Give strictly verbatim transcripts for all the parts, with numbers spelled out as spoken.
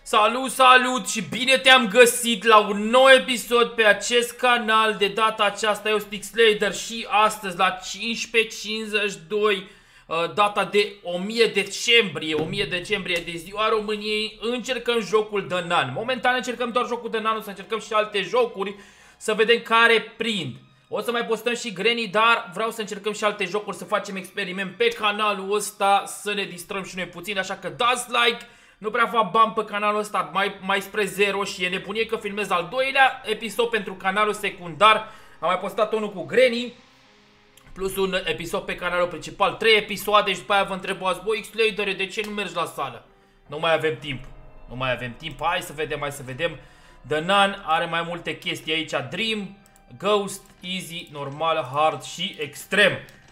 Salut, salut și bine te-am găsit la un nou episod pe acest canal. De data aceasta eu sunt Xlader și astăzi la cincisprezece cincizeci și doi, data de o mie decembrie, o mie decembrie de ziua României, încercăm jocul de nan. Momentan încercăm doar jocul de nan, o să încercăm și alte jocuri să vedem care prind. O să mai postăm și Granny, dar vreau să încercăm și alte jocuri, să facem experiment pe canalul ăsta, să ne distrăm și noi puțin, așa că dați like. Nu prea fac bani pe canalul ăsta, mai, mai spre zero și e nebunie că filmez al doilea episod pentru canalul secundar. Am mai postat unul cu Granny, plus un episod pe canalul principal, trei episoade și după aia vă întrebați: băi, Xlader, de ce nu mergi la sală? Nu mai avem timp, nu mai avem timp, hai să vedem, hai să vedem. The Nun are mai multe chestii aici: Dream, Ghost, Easy, Normal, Hard și Extrem.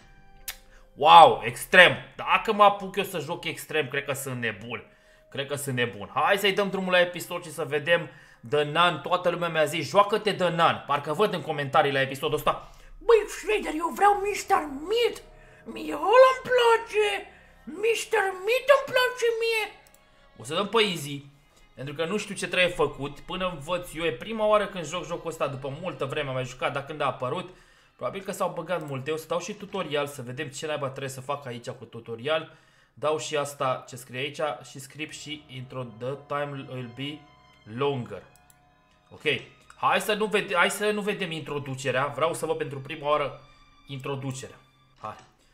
Wow, Extrem! Dacă mă apuc eu să joc Extrem, cred că sunt nebun. Cred că sunt nebun. Hai să-i dăm drumul la episod și să vedem The Nun. Toată lumea mi-a zis: joacă-te The Nun. Parcă văd în comentarii la episodul ăsta: băi, Xlader, eu vreau mister Meat. Mie ăla îmi place. mister Meat îmi place mie. O să dăm pe Easy, pentru că nu știu ce trebuie făcut. Până învăț eu, e prima oară când joc jocul ăsta. După multă vreme am mai jucat, dar când a apărut, probabil că s-au băgat multe. O să dau și tutorial, să vedem ce naiba trebuie să fac aici cu tutorial. Dau și asta ce scrie aici și script și intro. The time will be longer. Ok. Hai să nu, vede hai să nu vedem introducerea. Vreau să văd pentru prima oară introducerea. Hai.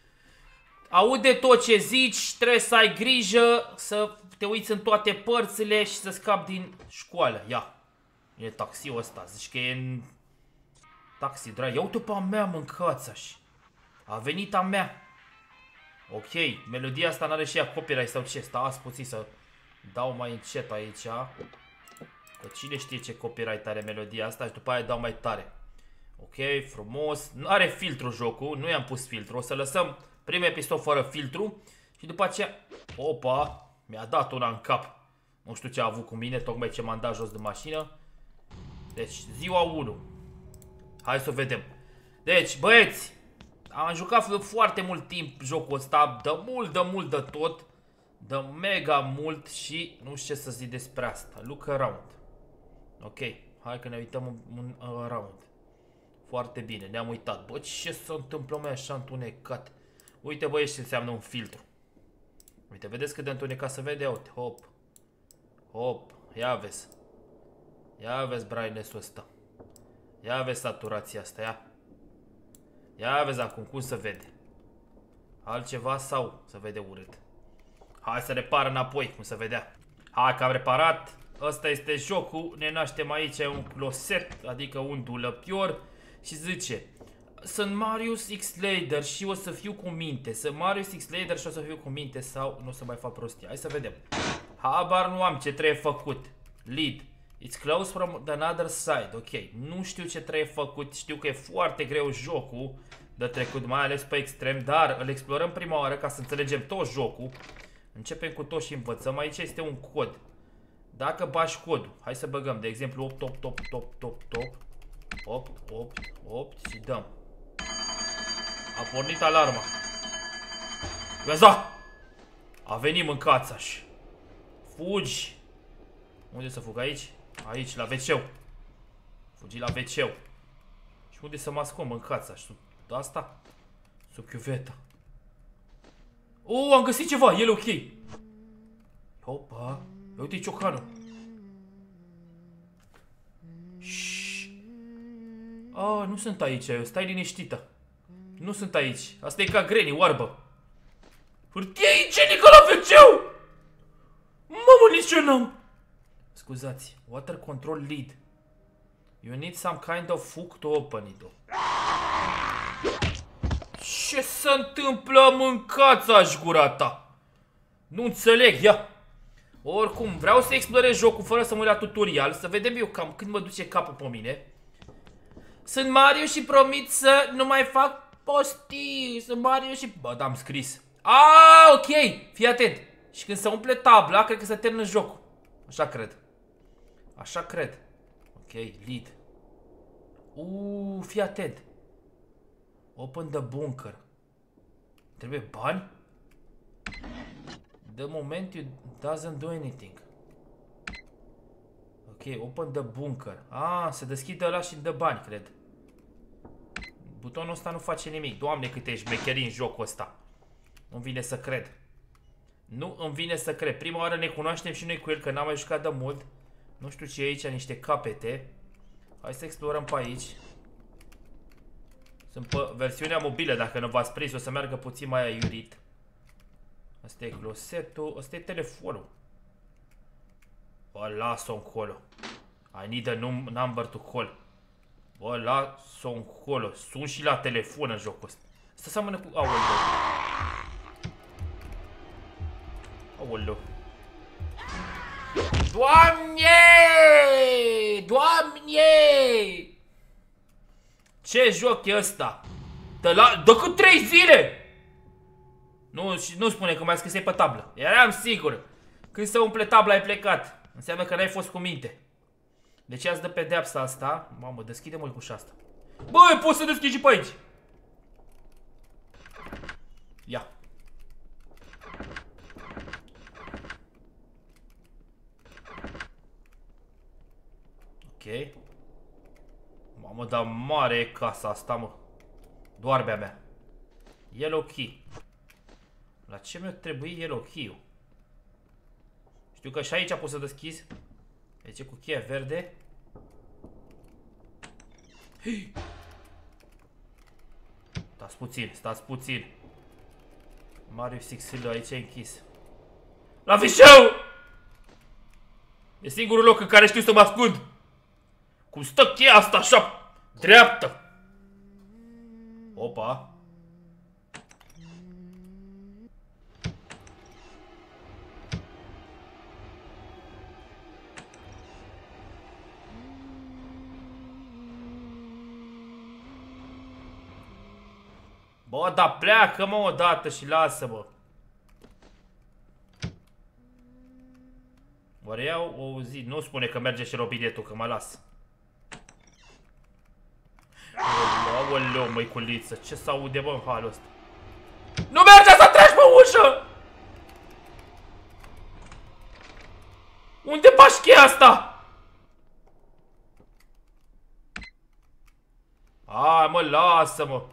Aude tot ce zici. Trebuie să ai grijă să te uiți în toate părțile și să scapi din școală. Ia. E taxiul ăsta. Zici că e în taxi drive. Ia uite pe a mea, mâncați așa. A venit a mea. Ok, melodia asta n-are și ea copyright sau ce? Stați puțin să dau mai încet aici. Că cine știe ce copyright are melodia asta și după aia dau mai tare. Ok, frumos. Nu are filtru jocul, nu i-am pus filtru. O să lăsăm primul episod fără filtru și după aceea... Opa, mi-a dat una în cap. Nu știu ce a avut cu mine, tocmai ce m-am dat jos de mașină. Deci, ziua unu. Hai să vedem. Deci, băieți, am jucat foarte mult timp jocul ăsta, de mult, de mult, de tot, de mega mult și nu știu ce să zic despre asta. Look around. Ok, hai că ne uităm în around. Foarte bine, ne-am uitat. Bă, ce se întâmplă mai așa întunecat? Uite, băieți, ce înseamnă un filtru. Uite, vedeți cât de întunecat se vede? Uite, hop, hop, ia vezi. Ia vezi brightness-ul ăsta. Ia vezi saturația asta, ia. Ia vezi acum cum se vede. Altceva sau se vede urât? Hai să repar înapoi cum se vedea. Hai că am reparat. Ăsta este jocul. Ne naștem aici un closet, adică un dulăpior. Și zice: sunt Marius Xlader și o să fiu cu minte. Sunt Marius Xlader și o să fiu cu minte. Sau nu o să mai fac prostii. Hai să vedem. Habar nu am ce trebuie făcut. Lead. It's close from the other side. Ok, nu știu ce trebuie făcut. Știu că e foarte greu jocul de trecut, mai ales pe extrem, dar îl explorăm prima oară ca să înțelegem tot jocul. Începem cu tot și învățăm. Aici este un cod. Dacă bași codul, hai să băgăm, de exemplu, opt opt opt opt opt opt opt opt și dăm. A pornit alarma. Gaza! A venit mâncațaș. Fugi. Unde să fug? Aici? Aici, la ve ce-ul. Fugi la ve ce-ul. Și unde să mă ascund? Mâncați-aș. Sub asta? Sub chiuveta. Oh, am găsit ceva. El e ok. Opa. Uite-i ciocanul. Shhh. Ah, nu sunt aici. Eu stai liniștită. Nu sunt aici. Asta e ca Granny, oarbă. Hârtie igienică la ve ce-ul. Mamă, nici eu n-am. Scuzați, water control lead. You need some kind of hook to open it. Ce se întâmplă, mâncați-aș gura ta? Nu înțeleg, ia. Oricum, vreau să explorez jocul fără să mă uit la tutorial, să vedem eu cam când mă duce capul pe mine. Sunt Mario și promit să nu mai fac postii. Sunt Mario și... Bă, da, am scris. Ah, ok, fii atent. Și când se umple tabla, cred că se termină jocul. Așa cred. Așa cred. Ok, lead. Uuu, fii atent. Open the bunker. Trebuie bani? The moment you doesn't do anything. Ok, open the bunker. Ah, se deschide ăla și îmi dă bani, cred. Butonul ăsta nu face nimic. Doamne, câte ești mecherii în jocul ăsta. Nu-mi vine să cred. Nu îmi vine să cred. Prima oară ne cunoaștem și noi cu el, că n-am mai jucat de mult. Nu știu ce e aici, niște capete. Hai să explorăm pe aici. Sunt pe versiunea mobilă, dacă nu v-ați prins, o să meargă puțin mai aiurit. Asta e closetul, asta e telefonul. Bă, las-o încolo. I need a number to call. Bă, las-o încolo. Sun și la telefon în jocul ăsta. Asta seamănă cu... Aoleu. Aoleu. Doamne! Doamne! Ce joc e ăsta? Dă la... Dă cu trei zile! Nu, nu spune că mai scrisei pe tablă. Eram sigur. Când se umple tabla ai plecat. Înseamnă că n-ai fost cu minte. De ce ați dă pedeapsa asta? Mamă, deschide-mă cu și asta. Băi, poți să deschizi și pe aici. Ia. Ok. Mamă, dar mare e casa asta, mă. Doarbea mea. Yellow key. La ce mi-o trebuie yellow key-ul? Știu că și aici poți să deschizi. Deci cu cheia verde. Hei. Stați puțin, stați puțin. Mario șase Hill aici e închis. La fișeu! E singurul loc în care știu să mă ascund. Cum stă cheia asta așa dreaptă. Opa. Bă, dar pleacă, mă, odată și lasă-mă. Oare iau o zi? Nu spune că merge și robinetul, că mă las. Aoleu, măiculiță, ce s-aude, bă, în halul ăsta? Nu merge să treci pe ușă! Unde faci cheia asta? Hai, mă, lasă-mă.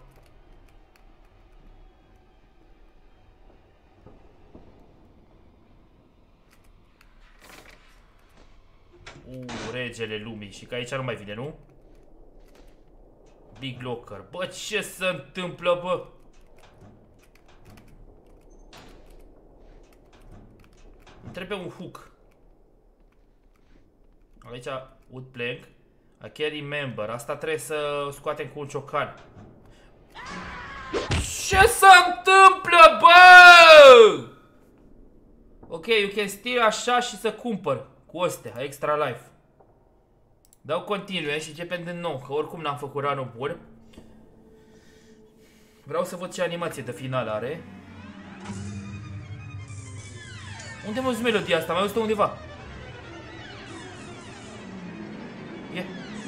Uuu, regele lumii. Și că aici nu mai vine, nu? Big Locker. Bă, ce se întâmplă, bă? Îmi trebuie un hook. Aici, wood plank. I can remember. Asta trebuie să scoatem cu un ciocan. Ce se întâmplă, bă? Ok, you can steal așa și să cumpăr cu astea, extra life. Dau continue și începem din nou, că oricum n-am făcut run-ul bun. Vreau să văd ce animație de final are. Unde mă zi melodia asta? Mai auzit-o undeva? E.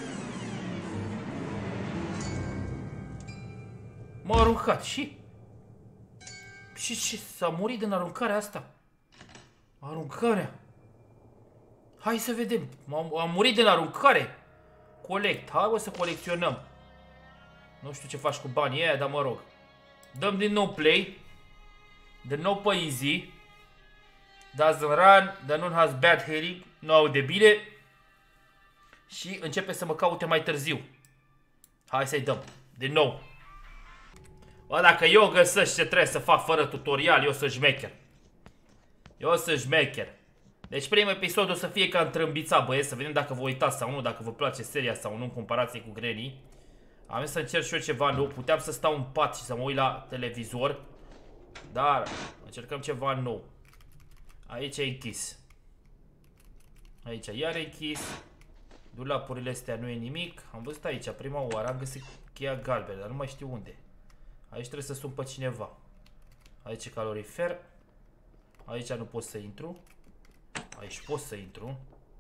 M-a aruncat și... Și ce? S-a murit din aruncarea asta? Aruncarea? Hai să vedem. Am murit din aruncare. Colect. Hai, bă, să colecționăm. Nu știu ce faci cu banii aia, dar mă rog. Dăm din nou play. Din nou pe easy. Doesn't run. The nun has bad hearing. Nu aude bine. Și începe să mă caute mai târziu. Hai să-i dăm. Din nou. Bă, dacă eu găsesc ce trebuie să fac fără tutorial, eu sunt șmecher. Eu sunt șmecher. Deci primul episod o să fie ca întrâmbița, băieți, să vedem dacă vă uitați sau nu, dacă vă place seria sau nu în comparație cu Granny. Am să încerc și eu ceva nou, puteam să stau în pat și să mă uit la televizor. Dar încercăm ceva nou. Aici e închis. Aici iar e închis. Dulapurile astea nu e nimic. Am văzut aici, prima oară, am găsit cheia galbenă, dar nu mai știu unde. Aici trebuie să sun pe cineva. Aici e calorifer. Aici nu pot să intru. Aici pot să intru.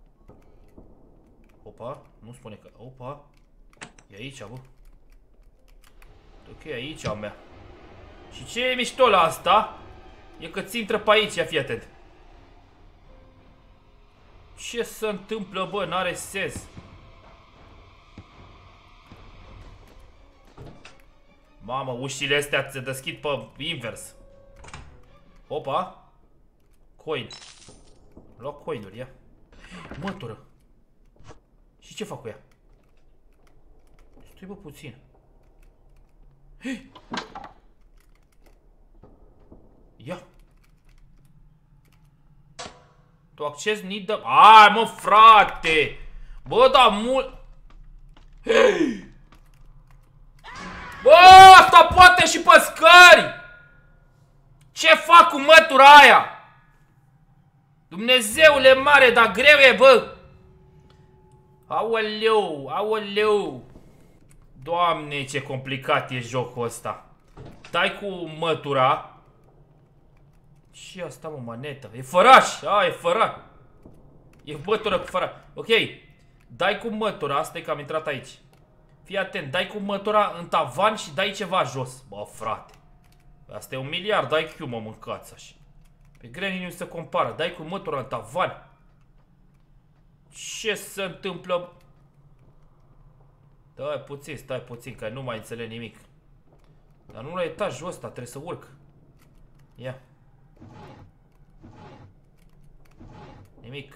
Opa, nu spune că... Opa. E aici, bă. Ok, aici a mea. Și ce e mișto la asta? E că ți intră pe aici, ia fii atent. Ce se întâmplă, bă? N-are sens. Mamă, ușile astea se deschid pe invers. Opa. Coin. Lua coinuri, ia. Mătură. Și ce fac cu ea? Stai, bă, puțin. Hei! Ia. Tu acces need the... Ai, mă, frate! Bă, da, mult... Hei! Bă, asta poate și pe scări! Ce fac cu mătura aia? Dumnezeule mare, dar greu e, bă! Aoleu, aoleu! Doamne, ce complicat e jocul ăsta. Dai cu mătura. Ce asta, mă, manetă? E făraș! A, e făraș! E mătură cu făraș. Ok. Dai cu mătura, asta e că am intrat aici. Fii atent, dai cu mătura în tavan și dai ceva jos. Bă, frate. Asta e un miliard, dai Q, mă, mâncați așa. Pe Granny nu se compară. Dai cu mătura în tavan. Ce se întâmplă? Stai puțin, stai puțin, că nu mai înțeleg nimic. Dar nu la etajul ăsta, trebuie să urc. Ia. Nimic.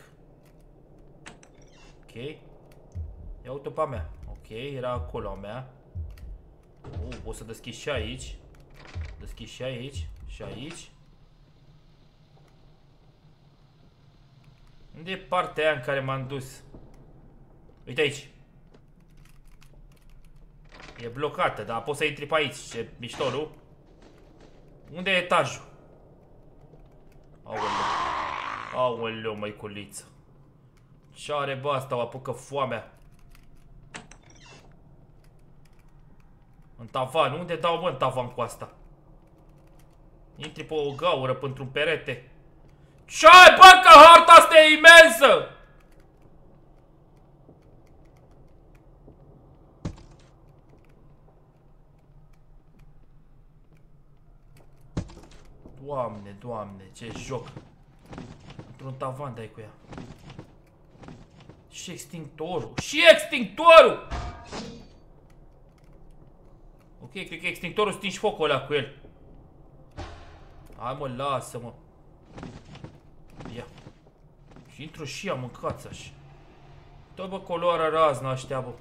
Ok. Ia uite pe a mea. Ok, era acolo a mea. Uh, pot să deschid și aici. Deschid și aici. Și aici. Unde e partea aia în care m-am dus? Uite aici. E blocată, dar poți să intri pe aici. Ce mișto, nu? Unde e etajul? Aoleu. Aoleu, măiculiță. Ce are, bă, asta? O apucă foamea. În tavan. Unde dau, bă, în tavan cu asta? Intri pe o gaură, pentru un perete. Ce-ai, bă, că harta asta e imensă! Doamne, doamne, ce joc. Într-un tavan dai cu ea. Și extinctorul. Și extinctorul! Ok, cred că extinctorul stingi focul ăla cu el. Hai, mă, lasă-mă. Ia. Și intru și ea, mâncați așa. Dă, bă, coloarea razna ăștia, bă.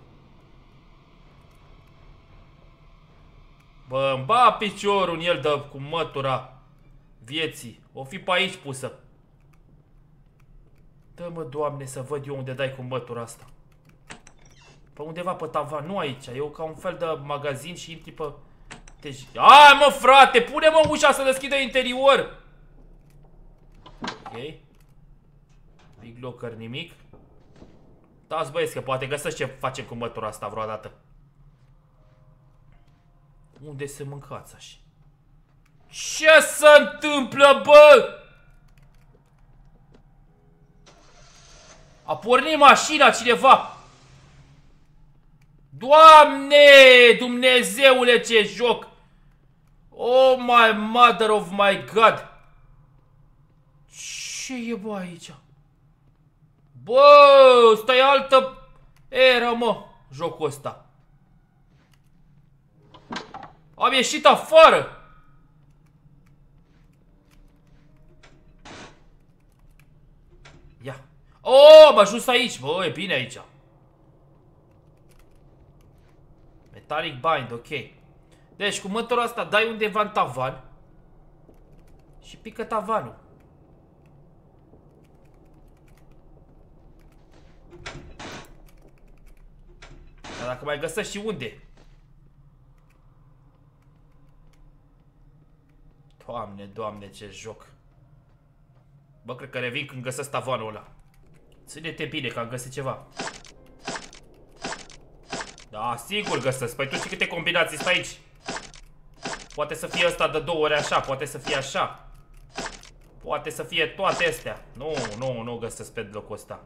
Bă, îmi ba piciorul în el de cu mătura vieții. O fi pe aici pusă. Dă-mă, Doamne, să văd eu unde dai cu mătura asta. Pe undeva pe tavan, nu aici. E ca un fel de magazin și intri pe... Deci... Ai, mă, frate, pune-mă ușa să deschidă interior. Ok. Big locker, nimic. Dați, băieți, că poate găsesc ce facem cu mătura asta vreodată. Unde se mâncați așa? Ce se întâmplă, bă? A pornit mașina cineva. Doamne, Dumnezeule, ce joc. Oh my mother of my god. Ce e, bă, aici? Bă, ăsta e altă era, mă, jocul ăsta. Am ieșit afară. Ia. Oh, am ajuns aici. Bă, e bine aici. Metallic bind, ok. Deci cu mătura asta dai undeva în tavan și pică tavanul. Dar dacă mai găsești și unde? Doamne, Doamne, ce joc. Bă, cred că revin când găsesc tavanul ăla. Ține-te bine că am găsit ceva. Da, sigur găsesc. Păi tu știi câte combinații sunt aici. Poate să fie ăsta de două ori așa, poate să fie așa. Poate să fie toate astea. Nu, nu, nu găsesc pe locul ăsta.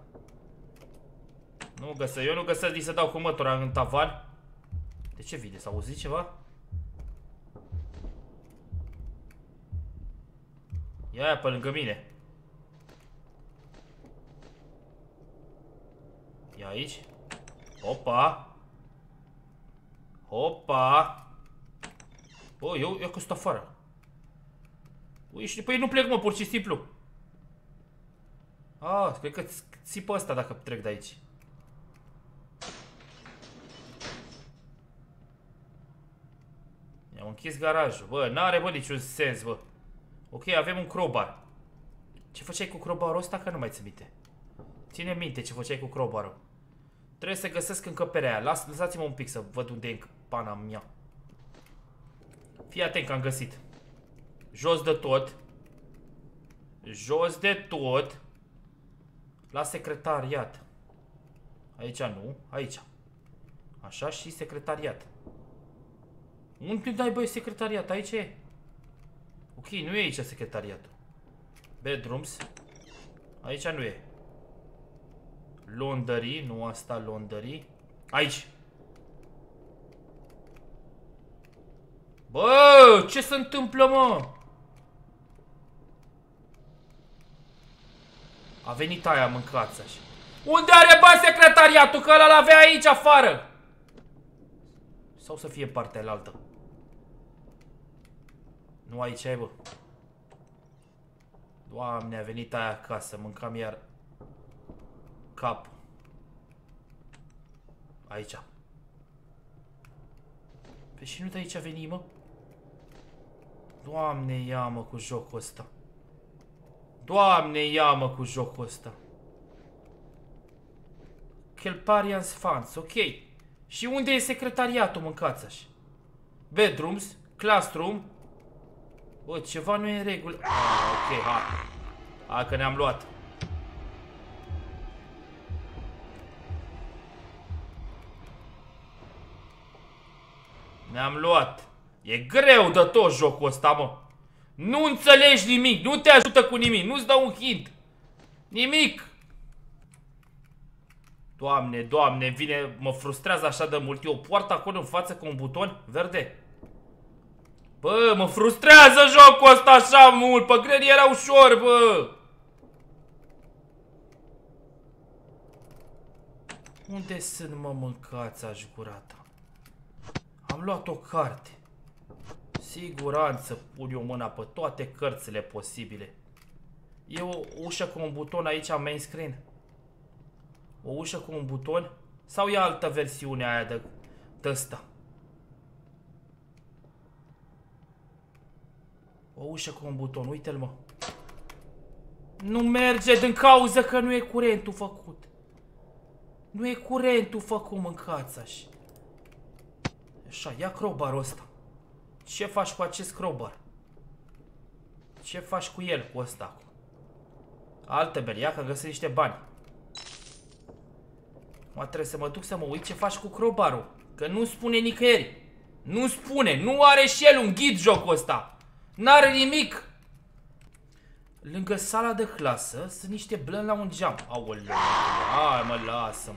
Nu găsesc, eu nu găsesc nici să dau cu mătura în tavan. De ce vine? S-a auzit ceva? Ia aia pe lângă mine. E aici. Opa. Opa. Bă, eu, eu că sunt afară. Ui, și păi nu plec, mă, pur și simplu. Ah, cred că țipă ăsta dacă trec de aici. I-am închis garajul. Bă, n-are, bă, niciun sens, bă. Ok, avem un crowbar. Ce făceai cu crowbarul ăsta? Că nu mai țin minte. Ține minte ce făceai cu crowbarul. Trebuie să găsesc încăperea aia. Las, lăsați-mă un pic să văd unde e pana mea. Fii atent că am găsit. Jos de tot. Jos de tot. La secretariat. Aici nu, aici. Așa, și secretariat. Unde dai, băi, secretariat? Aici e. Ok, nu e aici secretariatul. Bedrooms. Aici nu e. Laundry, nu asta, laundry. Aici. Bă, ce se întâmplă, mă? A venit aia, mâncați așa. Unde are, bă, secretariatul? Că ăla l-avea aici afară. Sau să fie partea alaltă. Nu aici ai, bă. Doamne, a venit aia acasă, mâncam iar capul. Aici. Pe și nu de aici a venit, mă? Doamne, ia-mă cu jocul ăsta. Doamne, ia-mă cu jocul ăsta. Kelparians Fans, ok. Și unde e secretariatul, mâncați așa? Bedrooms, classroom. Bă, ceva nu e în regulă. Ah, ok, hai. Hai că ne-am luat. Ne-am luat. E greu de tot jocul ăsta, mă. Nu înțelegi nimic, nu te ajută cu nimic, nu-ți dă un hint. Nimic. Doamne, doamne, vine, mă frustrează așa de mult. E o poartă acolo în față cu un buton verde. Bă, mă frustrează jocul ăsta așa mult. Pe greni era ușor, bă. Unde sunt, mă, mâncați-aș gurata? Am luat o carte. Siguranță pun eu mâna pe toate cărțile posibile. E o ușă cu un buton aici main screen. O ușă cu un buton? Sau e altă versiune aia de, de ăsta? O ușă cu un buton, uite-l, mă. Nu merge din cauză că nu e curentul făcut. Nu e curentul făcut, mâncați așa. Așa, ia crowbar-ul ăsta. Ce faci cu acest crowbar? Ce faci cu el, cu ăsta? Altă bere, ia că găsesc niște bani. Mă, trebuie să mă duc să mă uit ce faci cu crowbar-ul. Că nu spune nicăieri. Nu spune, nu are și el un ghid jocul ăsta. N-are nimic. Lângă sala de clasă sunt niște blăni la un geam. Aoleu, hai mă, lasă-mă.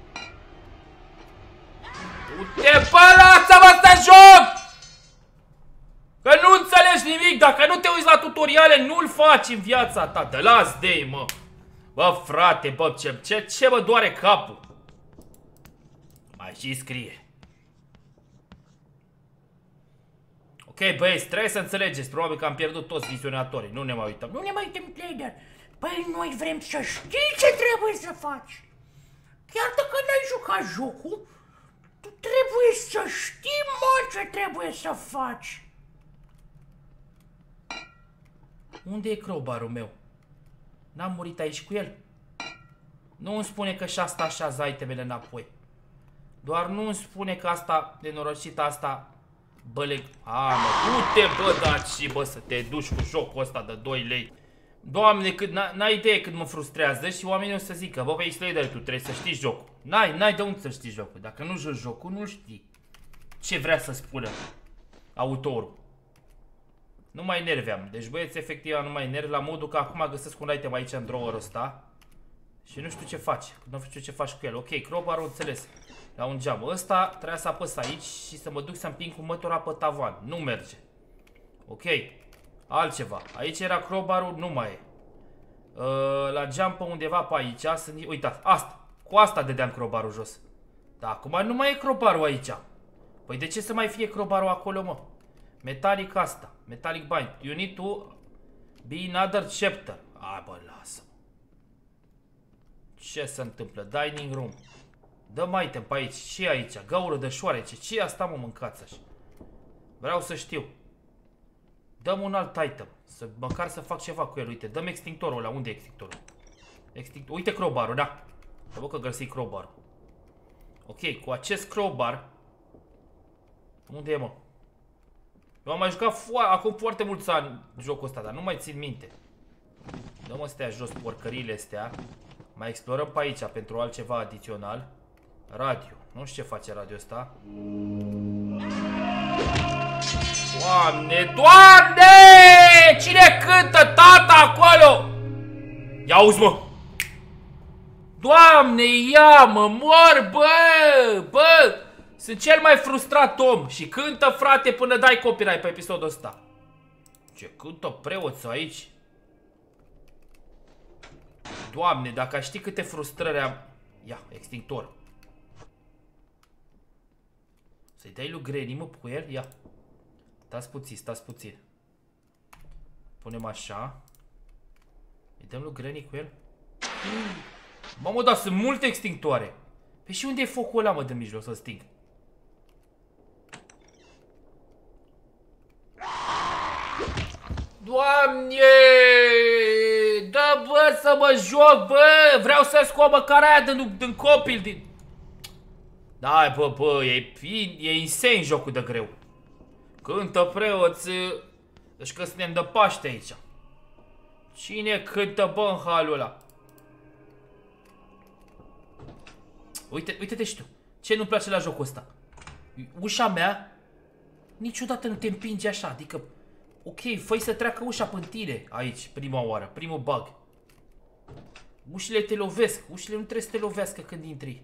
Du-te, bă, lasă-mă să joc! Că nu înțelegi nimic, dacă nu te uiți la tutoriale, nu-l faci în viața ta. De las de mă. Bă, frate, bă, ce, ce, ce mă doare capul? Mai și scrie. Ok, băieți, trebuie să înțelegeți. Probabil că am pierdut toți vizionatorii. Nu ne mai uităm. Nu ne mai uităm, Slader. Păi noi vrem să știi ce trebuie să faci. Chiar dacă n-ai jucat jocul, tu trebuie să știi, mă, ce trebuie să faci. Unde e crowbar-ul meu? N-am murit aici cu el? Nu îmi spune că și asta așează itemele înapoi. Doar nu îmi spune că asta, nenorocită asta, băle... A, mă, du-te, bă, daci și, bă, să te duci cu jocul ăsta de doi lei. Doamne, cât n-ai idee cât mă frustrează și oamenii o să zică, bă, băi, Slader, tu trebuie să știi jocul. N-ai, n-ai de unde să știi jocul. Dacă nu joci jocul, nu știi ce vrea să spună autorul. Nu mai nerveam. Deci, băieți, efectiv, nu mai nerv la modul că acum găsesc un item aici în drawer ăsta și nu știu ce faci. Nu știu ce faci cu el. Ok, crowbar-ul înțeles. La un geam. Ăsta trebuia să apăs aici și să mă duc să împing cu mătura pe tavan. Nu merge. Ok. Altceva. Aici era crowbar-ul, nu mai e. Uh, la geam pe undeva pe aici sunt... Uitați, asta. Cu asta dădeam crobarul jos. Dar acum nu mai e crobarul aici. Păi de ce să mai fie crobarul acolo, mă? Metallic asta. Metallic bind. You need to be in other chapter. A, bă, lasă. Ce se întâmplă? Dining room. Dă-mi item pe aici. Ce e aici? Gaură de șoarece. Ce e asta, mă, mâncați așa? Vreau să știu. Dăm un alt item. Să, măcar să fac ceva cu el. Uite, dăm extinctorul ăla. Unde e extinctorul? Extinct... Uite crowbar-ul, da. Să văd că găsi crowbar-ul. Ok, cu acest crowbar. Unde e, mă? Eu am mai jucat fo acum foarte mulți ani jocul ăsta, dar nu mai țin minte. Dăm astea jos, porcările astea. Mai explorăm pe aici pentru altceva adițional. Radio. Nu știu ce face radio ăsta. Doamne, Doamne! Cine cântă, tata, acolo? Ia auzi, mă! Doamne, ia, mă, mor, bă! Bă! Sunt cel mai frustrat om și cântă, frate, până dai copyright pe episodul ăsta. Ce cântă preoții aici? Doamne, dacă aș ști câte frustrări am... Ia, extintor. Să-i dai lui Granny, mă, cu el? Ia. Stați puțin, stați puțin. Punem așa. Îi dăm lui Granny cu el? Mamă, dar sunt multe extintoare. Păi și unde e focul ăla, mă, de mijloc să sting? Doamne! Dă, bă, să mă joc, bă! Vreau să scot măcar aia din, din copil, din... Da, bă, bă, e, e insane jocul de greu. Cântă preoți... Deci că suntem de Paște aici. Cine cântă, bă, în halul ăla? Uite, uite-te și tu. Ce nu-mi place la jocul ăsta? Ușa mea niciodată nu te împinge așa, adică... Ok, fă-i să treacă ușa până tine aici, prima oară, primul bug. Ușile te lovesc, ușile nu trebuie să te lovească când intri.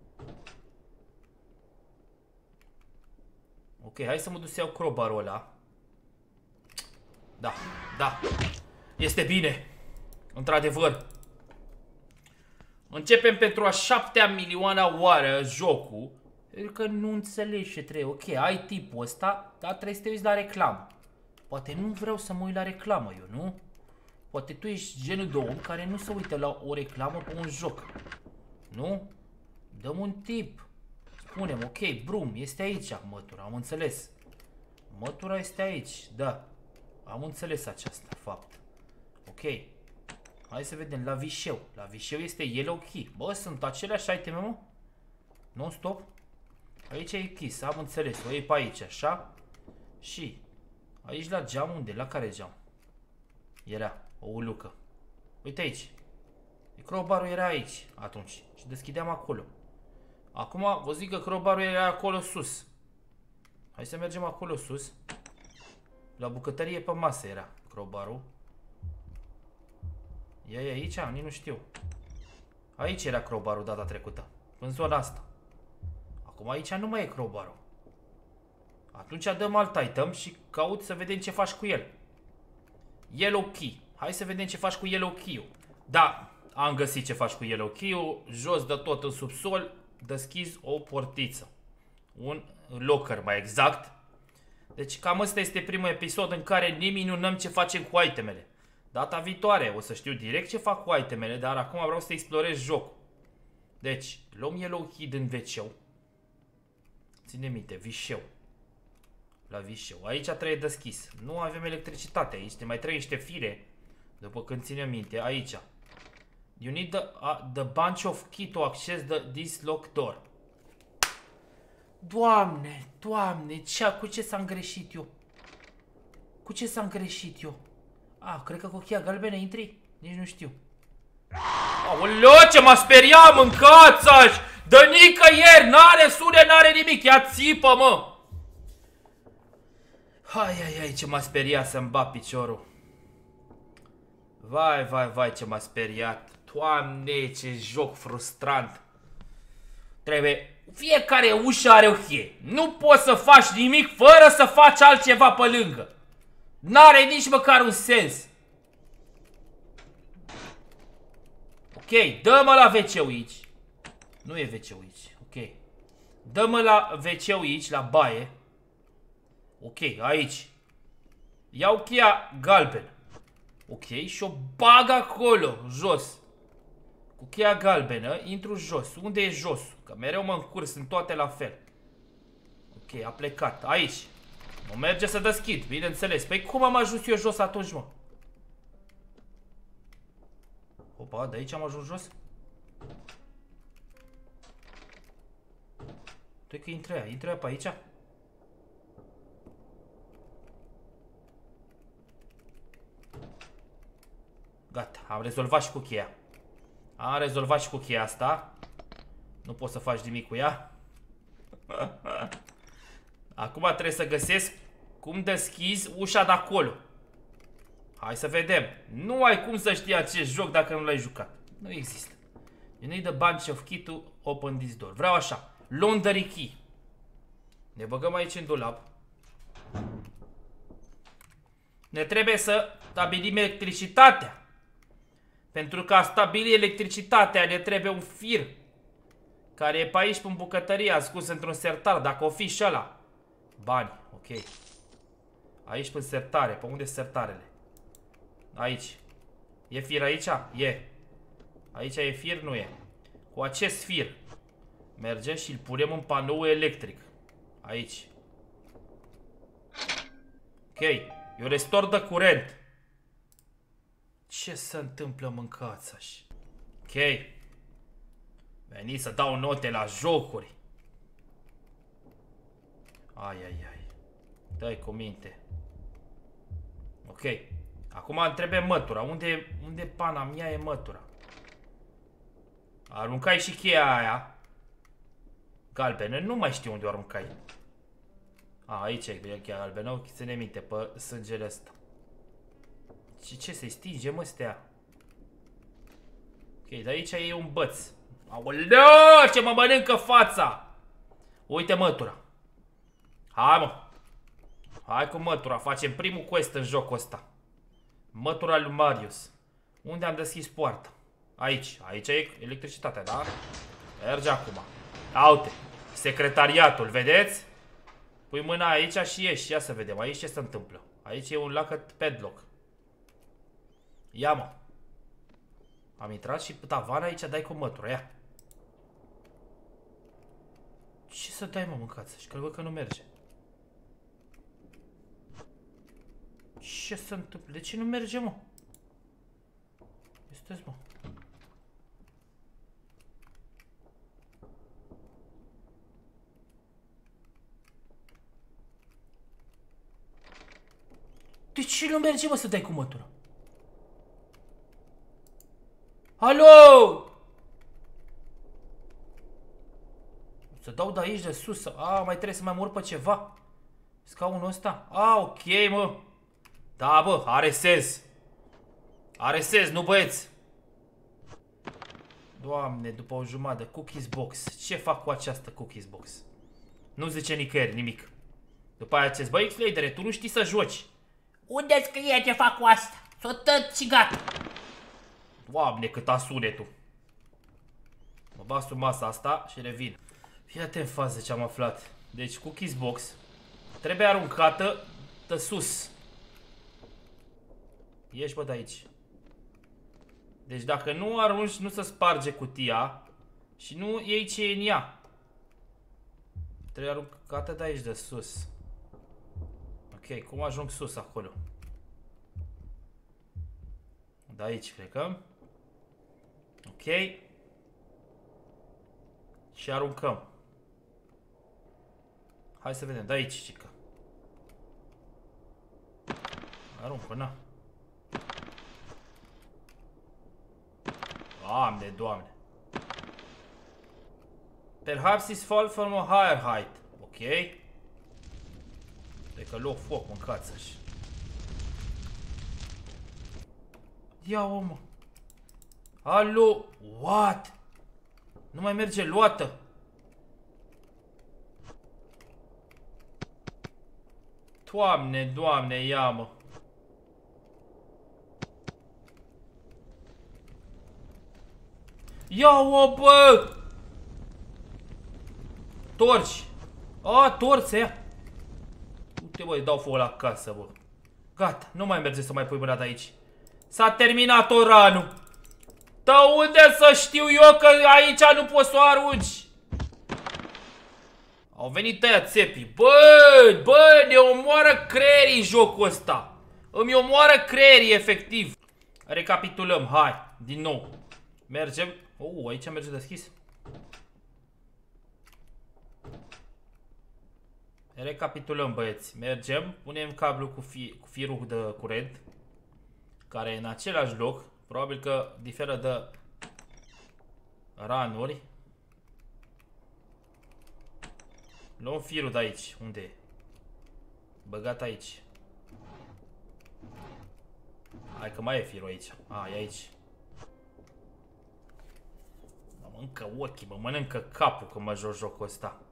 Ok, hai să mă duc să iau crowbar-ul ăla. Da, da. Este bine. Într-adevăr. Începem pentru a șaptea milioana oară jocul. Pentru că nu înțelegi ce trebuie. Ok, ai tipul ăsta, dar trebuie să te uiți la reclamă. Poate nu vreau să mă uit la reclamă eu, nu? Poate tu ești genul de om care nu se uită la o reclamă pe un joc. Nu? Dăm un tip. Spunem, ok, brum, este aici mătura, am înțeles. Mătura este aici, da. Am înțeles aceasta, fapt. Ok. Hai să vedem, la vișeu. La vișeu este yellow key. Bă, sunt aceleași iteme, mă? Non-stop? Aici e chis, am înțeles. O iei pe aici, așa. Și aici la geam, unde? La care geam? Era o ulucă. Uite aici. Crowbar-ul era aici atunci. Și deschideam acolo. Acum vă zic că crowbar-ul era acolo sus. Hai să mergem acolo sus. La bucătărie pe masă era crowbar-ul. E aici? Nici nu știu. Aici era crowbar-ul data trecută. În zona asta. Acum aici nu mai e crowbar-ul. Atunci dăm alt item și caut să vedem ce faci cu el. Yellow key. Hai să vedem ce faci cu yellow key-ul. Da, am găsit ce faci cu yellow key-ul. Jos de tot în subsol deschizi o portiță. Un locker mai exact. Deci cam ăsta este primul episod în care ne minunăm ce facem cu itemele. Data viitoare o să știu direct ce fac cu itemele, dar acum vreau să explorez jocul. Deci, luăm yellow key din veceu. Ține minte, vișeu. La vișeu. Aici trebuie deschis. Nu avem electricitate aici. Ne mai trebuie niște fire. După când ținem minte. Aici. You need the, uh, the bunch of key to access the, this locked door. Doamne, Doamne, ce, cu ce s-am greșit eu? Cu ce s-am greșit eu? Ah, cred că cu cheia galbenă intri? Nici nu știu. Aoleo, ce m-a speriat, mâncați-aș! Dă nicăieri, n-are sune, n-are nimic. Ia țipă, mă! Hai, hai, hai, ce m-a speriat să-mi bat piciorul. Vai, vai, vai, ce m-a speriat. Doamne, ce joc frustrant. Trebuie... Fiecare ușă are o cheie. Nu poți să faci nimic fără să faci altceva pe lângă. N-are nici măcar un sens. Ok, dă-mă la ve ce aici. Nu e ve ce ul aici. Ok. Dă-mă la ve ce ul aici, la baie. Ok, aici. Iau cheia galben. Ok, și o bag acolo, jos. Cu cheia galbenă, intru jos. Unde e josul? Că mereu mă încurc, sunt toate la fel. Ok, a plecat. Aici. Nu merge să deschid, bineînțeles. Păi cum am ajuns eu jos atunci, mă? Opa, de aici am ajuns jos? Tu că intră ea, intră ea pe aici? Gata, am rezolvat și cu cheia. Am rezolvat și cu cheia asta. Nu poți să faci nimic cu ea. Acum trebuie să găsesc cum deschizi ușa de acolo. Hai să vedem. Nu ai cum să știi acest joc dacă nu l-ai jucat. Nu există. You need a bunch of key to open this door. Vreau așa. Laundry key. Ne băgăm aici în dulap. Ne trebuie să stabilim electricitatea. Pentru că a stabili electricitatea ne trebuie un fir care e pe aici, în bucătărie, ascuns într-un sertar. Dacă o fi și ăla. Bani, ok. Aici pe sertare. Pe unde sunt sertarele? Aici. E fir aici? E. Aici e fir? Nu e. Cu acest fir mergem și îl punem în panoul electric. Aici. Ok. Eu restor de curent. Ce se întâmplă, mâncați așa? Ok. Veni să dau note la jocuri. Ai, ai, ai. Dai cu minte. Ok. Acum îmi trebuie mătura. Unde, unde pana mea e mătura? Aruncai și cheia aia. Galbenă. Nu mai știu unde o aruncai. A, aici e cheia galbenă. Ține minte pe sângele ăsta. Și ce se stinge, mă, stea? Ok, de aici e un băț. Aoleu, ce mă mănâncă fața! Uite mătura. Hai, mă. Hai cu mătura. Facem primul quest în jocul ăsta. Mătura lui Marius. Unde am deschis poarta? Aici. Aici e electricitatea, da? Merge acum. Uite. Secretariatul, vedeți? Pui mâna aici și ieși. Ia să vedem. Aici ce se întâmplă. Aici e un locket padlock. Ia, mă. Am intrat și pe tavan aici dai cu mătura. Ia. Ce să dai, mă, mâncați? Și cred că nu merge. Ce se întâmplă? De ce nu merge, mă? Este, mă. De ce nu merge, mă, să dai cu mătura? Alo! Să dau de aici, de sus. A, mai trebuie să mai mor pe ceva. Scaunul ăsta. A, ok, mă. Da, bă, are sens. Are sens, nu băieți. Doamne, după o jumătate. Cookies box. Ce fac cu această cookies box? Nu zice nicăieri nimic. După aia ce-ți băi, X-Ladere, tu nu știi să joci. Unde scrie ce fac cu asta? S-o tăt și gata. Doamne, cât a sunetul. Mă bag sub masa asta și revin. Fii atent în fază ce am aflat. Deci cookies box trebuie aruncată de sus. Ieși, bă, de aici. Deci dacă nu arunci, nu se sparge cutia și nu iei ce e în ea. Trebuie aruncată de aici, de sus. Ok, cum ajung sus acolo? De aici plecăm. Ok. Și aruncăm. Hai să vedem, de aici, cică. Aruncă, na. Doamne, doamne. Perhaps it's fall from a higher height. Ok. Cred că loc foc, mâncați-și. Ia, omă. Alo, what? Nu mai merge luată. Doamne, doamne, ia, mă. Ia-o, bă! Torci. A, torți aia. Uite, bă, îi dau foc la casă, bă. Gata, nu mai merge să mai pui mâna de aici. S-a terminat oranul. Da unde să știu eu că aici nu poți să o arunci? Au venit ăia țepii. Bă, bă, ne omoară creierii jocul ăsta. Îmi omoară creierii, efectiv. Recapitulăm, hai, din nou. Mergem. Oh, aici merge deschis. Recapitulăm, băieți. Mergem, punem cablu cu, fi, cu firul de curent, care e în același loc. Probabil că diferă de ranuri. Luăm firul de aici. Unde e? Băgat aici. Hai că mai e firul aici. A, e aici. Mă mănâncă ochii, mă mănâncă capul când mă joc jocul ăsta.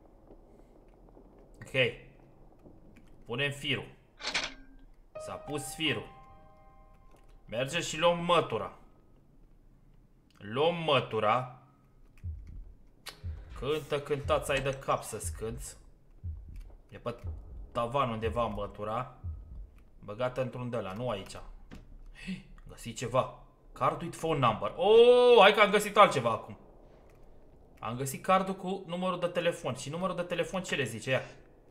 Ok. Punem firul. S-a pus firul. Merge și luăm mătura. Luăm mătura. Cântă, cântați, ai de cap să scânți. E pe tavan undeva mătura. Băgată într-un de ăla, nu aici. Găsit ceva. Card with phone number. Oh, hai că am găsit altceva acum. Am găsit cardul cu numărul de telefon. Și numărul de telefon ce le zice? Ia.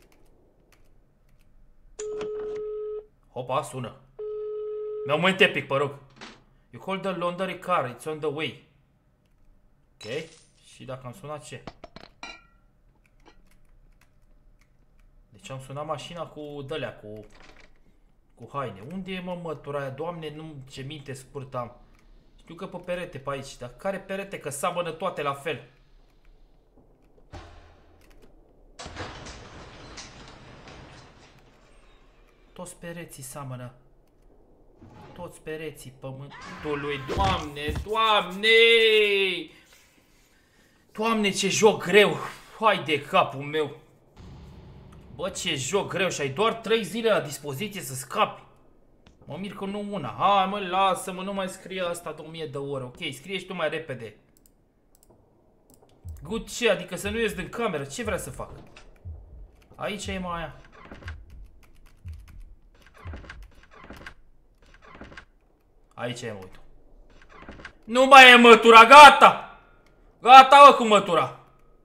Hopa, sună. Mi-au moment epic, pe rog. You call the laundry car, it's on the way. Ok. Și dacă am sunat ce? Deci am sunat mașina cu dălea, cu cu haine. Unde e, mă, mătura aia? Doamne, nu, ce minte scurt am. Știu că pe perete pe aici, dar care perete? Că seamănă toate la fel. Toți pereții seamănă. Toți pereții pământului. Doamne, Doamne! Doamne, ce joc greu! Hai de capul meu! Bă, ce joc greu și ai doar trei zile la dispoziție să scapi. Mă mir că nu una. Hai, mă, lasă-mă, nu mai scrie asta de o mie de ore. Ok, scrie și tu mai repede. Good ce? Adică să nu ies din cameră. Ce vrea să fac? Aici e mai aia. Aici e, mă, uite. Nu mai e mătura, gata! Gata, mă, cu mătura.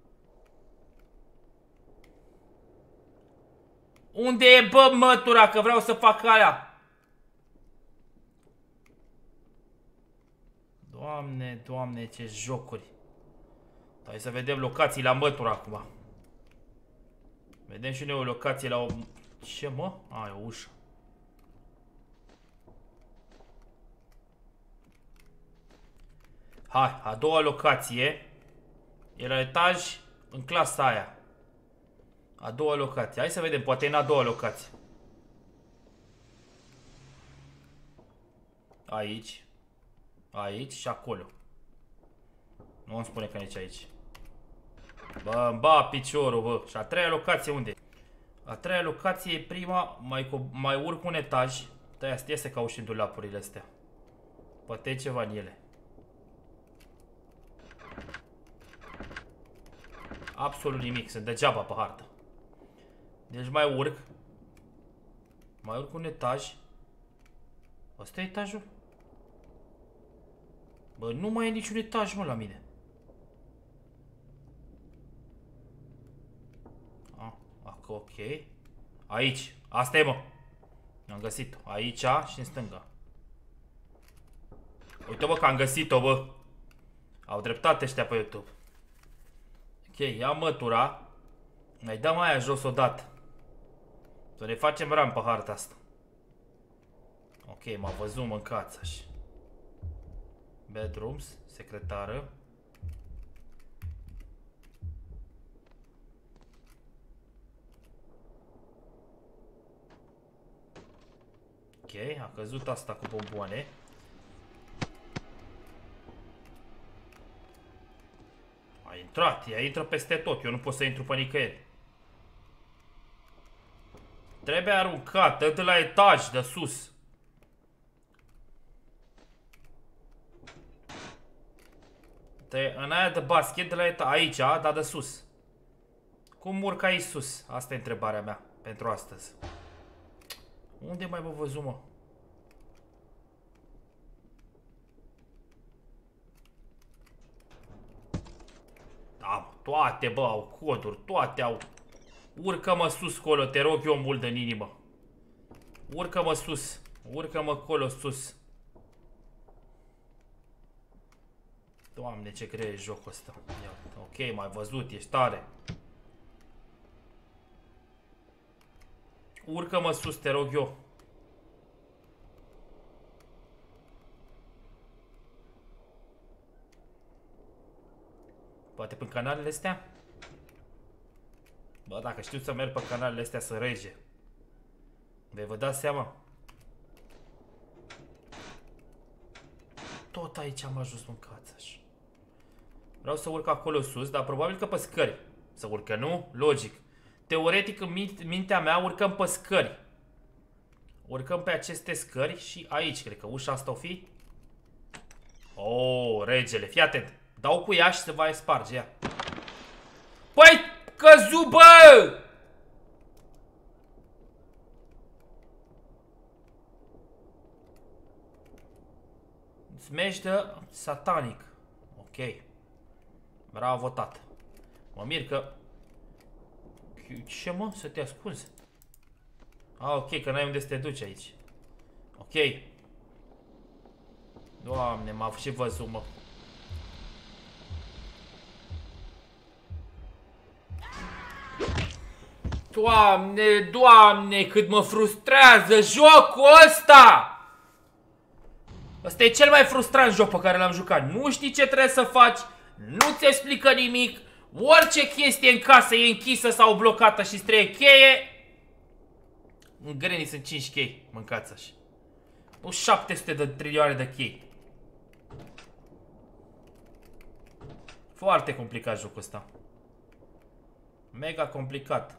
Unde e, bă, mătura, că vreau să fac aia? Doamne, Doamne, ce jocuri. Hai să vedem locații la mătura acum. Vedem și noi o locație la o... Ce, mă? A, e o ușă. Hai, a doua locație. E la etaj, în clasa aia. A doua locație. Hai să vedem, poate e în a doua locație. Aici. Aici și acolo. Nu îmi spune că nici aici. Bă, îmi ba piciorul, bă. Și a treia locație unde? A treia locație e prima. Mai, mai urc un etaj. Da, stia să caut și în dulapurile astea. Poate e ceva în ele. Absolut nimic, sunt degeaba pe hartă. Deci mai urc. Mai urc un etaj. Ăsta e etajul? Bă, nu mai e niciun etaj, mă, la mine. Ah, acolo, ok. Aici, asta e, mă. Am găsit-o. Aici și în stânga. Uite, bă, că am găsit-o, bă. Au dreptate ăștia pe YouTube. Ok, ia mătura. Mai dăm aia jos odată. Să ne facem ram pe harta asta. Ok, m-a văzut, mâncați așa. Bedrooms, secretară. Ok, a căzut asta cu bomboane. A intrat, ea intră peste tot, eu nu pot să intru pe nicăieri. Trebuie aruncat, dă de la etaj, de sus. Te, în aia de basket, de la etaj, aici, dar de sus. Cum urc aici sus? Asta e întrebarea mea pentru astăzi. Unde mai vă văzut, mă? Da, toate, bă, au coduri, toate au. Urcă-mă sus colo, te rog eu mult în inimă. Urcă-mă sus, urcă-mă colo sus. Doamne, ce crede jocul ăsta. Ia, ok, m-ai văzut, ești tare. Urcă-mă sus, te rog eu. Poate pe canalele astea? Bă, dacă știu să merg pe canalele astea să rege. Vei vă dați seama? Tot aici am ajuns, mâncați așa. Vreau să urc acolo sus, dar probabil că pe scări. Să urcă, nu? Logic. Teoretic, în mintea mea, urcăm pe scări. Urcăm pe aceste scări și aici, cred că ușa asta o fi. Oh, regele, fii atent. Dau cu ea și se va sparge ea. Păi, căzu, bă! Smash de satanic. Ok. Bravo, tată. Mă mir că... Ce, mă? Să te ascunzi? Ah, ok, că n-ai unde să te duci aici. Ok. Doamne, m-a și văzut, mă. Doamne, doamne, cât mă frustrează jocul ăsta! Ăsta e cel mai frustrant joc pe care l-am jucat. Nu știi ce trebuie să faci, nu-ți explică nimic, orice chestie în casă e închisă sau blocată și trebuie cheie. În grenii sunt cinci chei, mâncați așa. Nu șapte sute de trilioane de chei. Foarte complicat jocul ăsta. Mega complicat.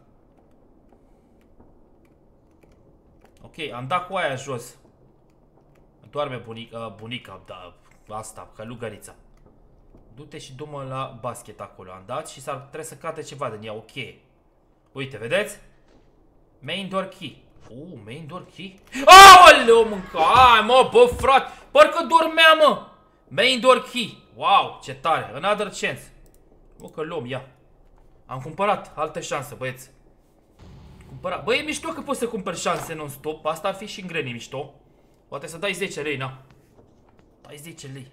Ok, am dat cu aia jos. Doarme bunica, bunica, da, asta, călugărița. Du-te și du-mă la basket acolo. Am dat și s-ar trebuie să cadă ceva din ea, ok. Uite, vedeți? Main door key. Uh, main door key? Aoleu, mâncă! Ai, mă, bă, frate! Parcă dormea, mă! Main door key. Wow, ce tare. Another chance. Bă, că luăm, ia. Am cumpărat. Altă șansă, băieți. Cumpărat. Bă, e mișto că poți să cumperi șanse non-stop. Asta ar fi și în grenii mișto. Poate să dai zece lei, na. Dai zece lei.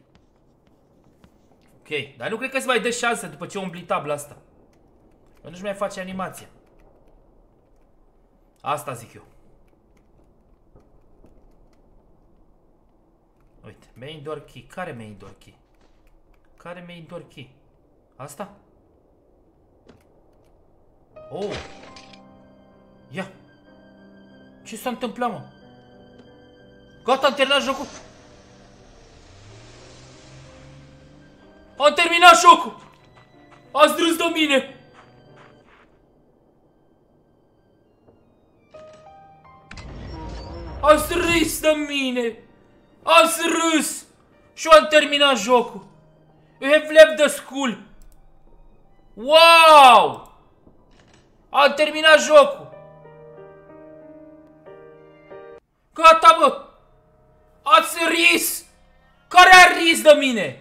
Ok, dar nu cred că îți mai dă șanse după ce umbli tabla asta. Că nu-și mai face animația. Asta zic eu. Uite, main door key. Care main door key? Care main door key? Asta? Oh! Ia! Ce s-a întâmplat, mă? Gata, am terminat jocul! Am terminat jocul! Ați râs de mine! Ați râs de mine! Ați râs! Și am terminat jocul! You have left the school! Wow! Am terminat jocul! Gata, bă! Ați râs! Care a râs de mine?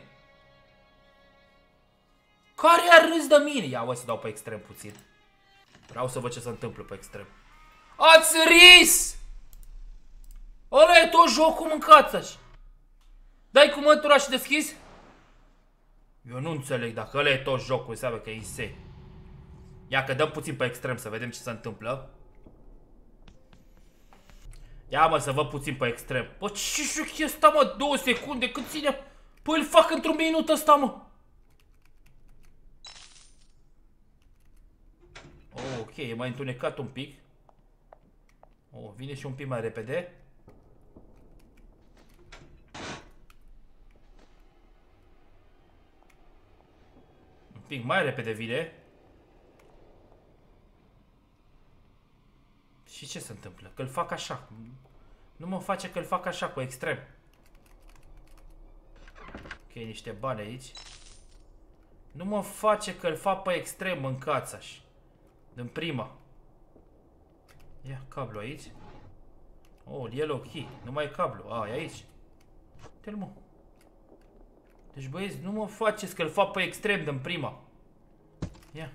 Care a râs de mine? Ia, o să dau pe extrem puțin. Vreau să văd ce se întâmplă pe extrem. Ați râs! Ăla e tot jocul, mâncați așa. Dai cu mătura și deschizi? Eu nu înțeleg, dacă ăla e tot jocul, înseamnă că e insane. Ia că dăm puțin pe extrem să vedem ce se întâmplă. Ia, mă, să văd puțin pe extrem. Bă, ce joc e ăsta, mă? Două secunde, cât ține? Păi îl fac într-un minut ăsta, mă. Oh, ok, e mai întunecat un pic. Oh, vine și un pic mai repede. Un pic mai repede vine. Și ce se întâmplă? Că-l fac așa. Nu mă face că-l fac așa cu extrem. Ok, niște bani aici. Nu mă face că-l fac pe extrem, mâncați așa. Din prima. Ia, cablu aici. Oh, yellow key. Nu mai e cablu. A, e aici. Uite-l, mă. Deci, băieți, nu mă faceți că îl fac pe extrem din prima. Ia.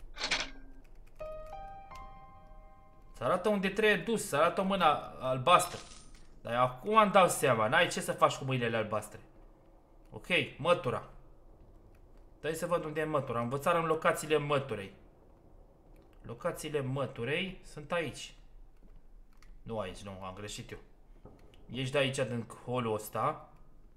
Se arată unde trebuie dus. Se arată o mână albastră. Dar acum îmi dau seama. N-ai ce să faci cu mâinile albastre. Ok, mătura. Dai să văd unde e mătura. Învățarea în locațiile măturei. Locațiile măturei sunt aici. Nu aici, nu, am greșit eu. Ești de aici, din holul ăsta.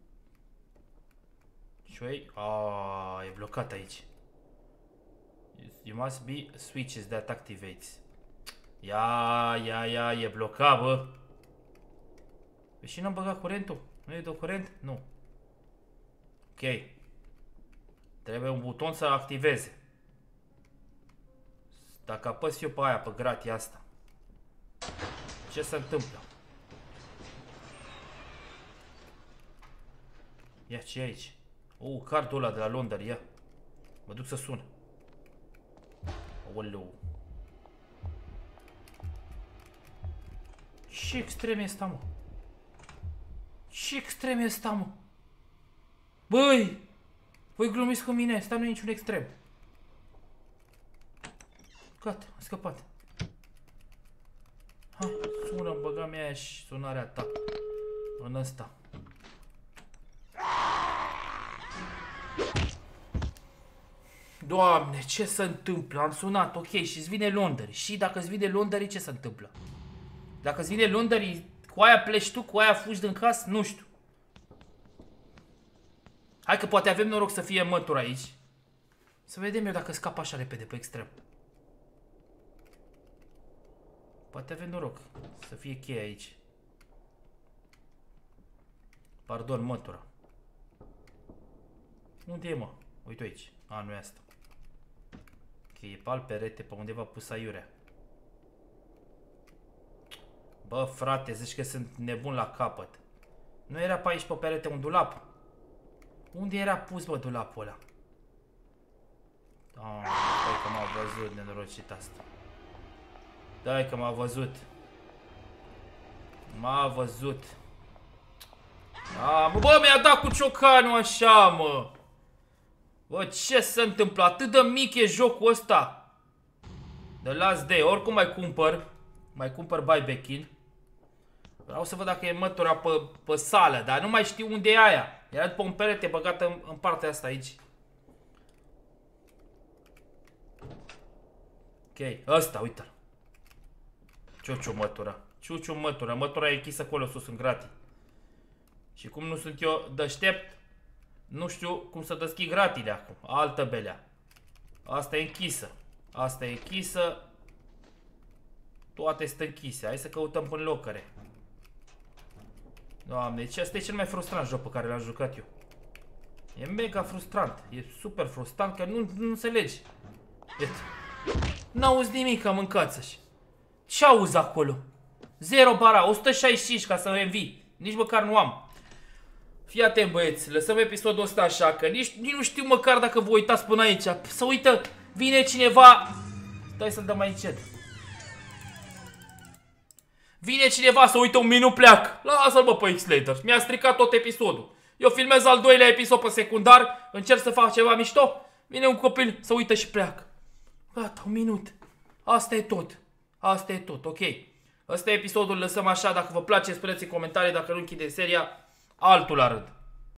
Și ei, aaa, e blocat aici. You must be switches that activates. Ia, ia, ia, e blocat, bă. Păi și n-am băgat curentul? Nu e de curent? Nu. Ok. Trebuie un buton să activeze. Dacă apăs eu pe aia, pe gratia asta, ce se întâmplă? Ia, ce e aici? Oh, cardul ăla de la Londra, ia. Mă duc să sun. Oleu. Ce extrem e ăsta, mă? Ce extrem e ăsta, mă? Băi! Voi glumiți cu mine, ăsta nu e niciun extrem. Gata, a scăpat. Ha, sună, băga mea și sunarea ta. În ăsta. Doamne, ce se întâmplă? Am sunat, ok, și-ți vine Londării. Și dacă îți vine Londării, ce se întâmplă? Dacă îți vine Londării, cu aia pleci tu, cu aia fugi din casă? Nu știu. Hai că poate avem noroc să fie mătură aici. Să vedem eu dacă scap așa repede pe extrem. Poate avem noroc să fie cheia aici. Pardon, mătura. Unde e, mă? Uite aici. A, nu e asta. Ok, e pe alt perete, pe undeva pus aiurea. Bă, frate, zici că sunt nebun la capăt. Nu era pe aici pe perete un dulap? Unde era pus, bă, dulapul ăla? Ah, dai că m-a văzut nenorocit asta. Dai că m-a văzut. M-a văzut. Ah, bă, mi-a dat cu ciocanul așa, mă. Bă, ce se întâmplă? Atât de mic e jocul ăsta. The Last Day. Oricum mai cumpăr. Mai cumpăr buyback-in. Vreau să văd dacă e mătura pe, pe sală, dar nu mai știu unde e aia. Era după un perete băgată în, în partea asta aici. Ok, ăsta, uite-l. Ciuciu mătura. Ciuciu mătura. Mătura e închisă acolo sus în gratii. Și cum nu sunt eu deștept, nu știu cum să deschid gratile acum. Altă belea. Asta e închisă. Asta e închisă. Toate sunt închise. Hai să căutăm până locăre. Doamne, ce asta e cel mai frustrant joc pe care l-am jucat eu. E mega frustrant. E super frustrant că nu, nu înțelegi. N-auzi nimic, că mâncați-și. Ce auzi acolo? Zero bara, o sută șaizeci și cinci ca să învii. Nici măcar nu am. Fii atent, băieți, lăsăm episodul ăsta așa, că nici, nici nu știu măcar dacă vă uitați până aici. Să uită, vine cineva. Stai să-l dăm mai încet. Vine cineva să uită un minut, pleacă. Lasă-l, bă, pe X-Later. Mi-a stricat tot episodul. Eu filmez al doilea episod pe secundar, încerc să fac ceva mișto. Vine un copil să uită și pleacă. Gata, un minut. Asta e tot. Asta e tot, ok. Asta e episodul, lăsăm așa. Dacă vă place, spuneți în comentarii. Dacă nu închide seria, altul la rând.